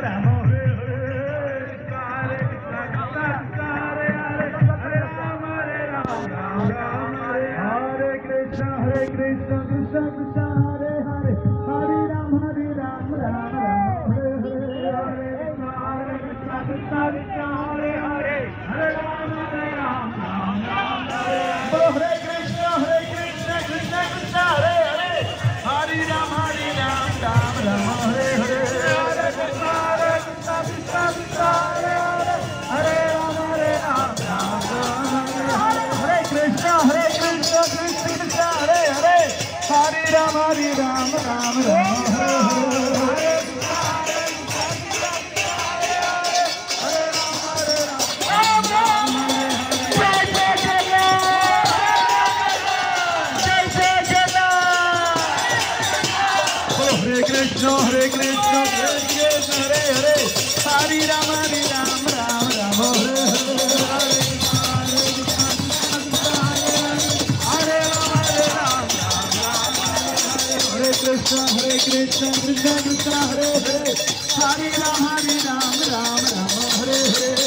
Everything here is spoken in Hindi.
राम हरे हरे हरे कृष्ण हरे कृष्ण कृष्ण कृष्ण हरे हरे हरे राम राम राम हरे हरे हरे कृष्ण कृष्ण कृष्ण हरे हरे हरे राम राम हरे हरे कृष्ण कृष्ण कृष्ण हरे हरे हरे राम राम राम हरे हरे हरे कृष्ण कृष्ण कृष्ण हरे हरे हरे राम राम हरे कृष्ण कृष्ण कृष्ण हरे हरे हरे राम राम हरे हरे हरे कृष्ण हरे हरे हरे राम राम हरे हरे कृष्ण कृष्ण कृष्ण हरे हरे हरे राम राम हरे हरे